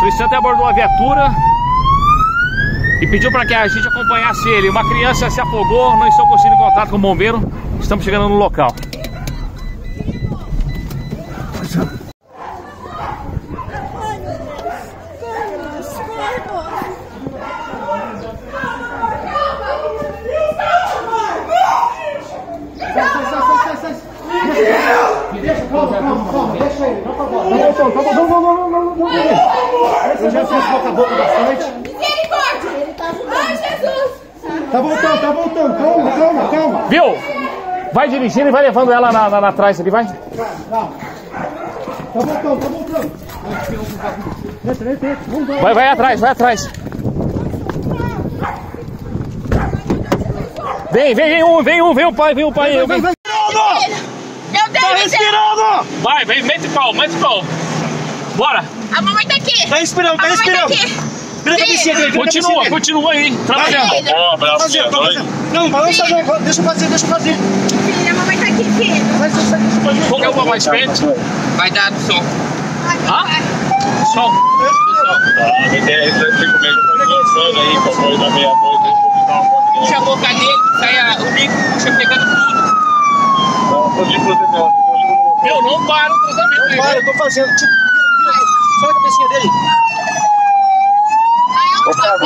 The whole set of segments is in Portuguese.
polícia até abordou a viatura e pediu para que a gente acompanhasse ele. Uma criança se afogou, não estou conseguindo contato com o bombeiro. Estamos chegando no local. Calma, deixa ele, não. Eu já fiz boca a boca bastante. Misericórdia! Ai, Jesus! Tá voltando, calma. Viu? Vai dirigindo e vai levando ela na trás ali, vai. Calma. Tá voltando. Desce. Vai atrás. Vem um pai. Meu Deus Tá do céu! respirando! Vai, mete o pau. Bora. A mamãe tá aqui! Tá respirando. A mamãe tá aqui! Vira a cabecinha dele. Continua aí, trabalhando. Tô fazendo. Não, balança não. Deixa eu fazer. Filha, a mamãe tá aqui, filho! Qual que é o mais perto? Vai dar no sol. Ai, meu pai! Sol. Puxa a boca dele, sai o líquido, puxa pegando tudo. Meu, não para o tratamento aí. Para, eu tô fazendo. Vira. Só a cabecinha dele. Ai, onde você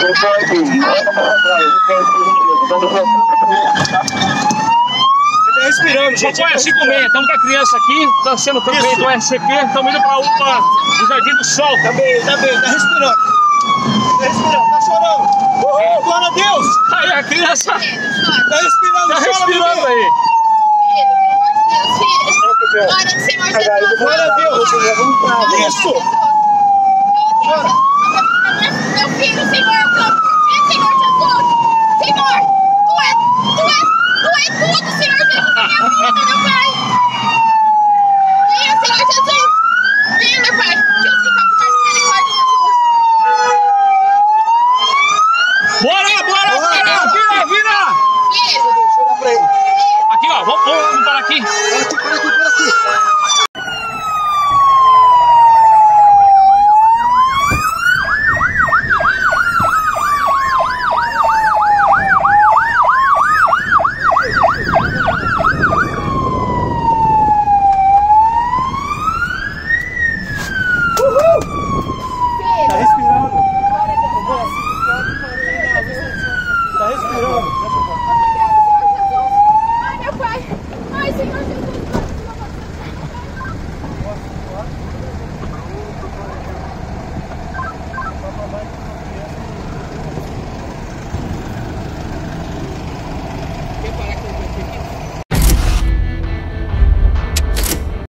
Ele tá respirando, gente. Papai, 5h30, estamos com a criança aqui, está sendo feito do SCP, estamos indo para a UPA do Jardim do Sol. Tá bem, tá respirando. Tá chorando. Uhul, glória a Deus. Aí a criança Tá respirando, está chora, respirando bebê. aí. Filho, glória ao Senhor Jesus! Glória a Deus. Isso.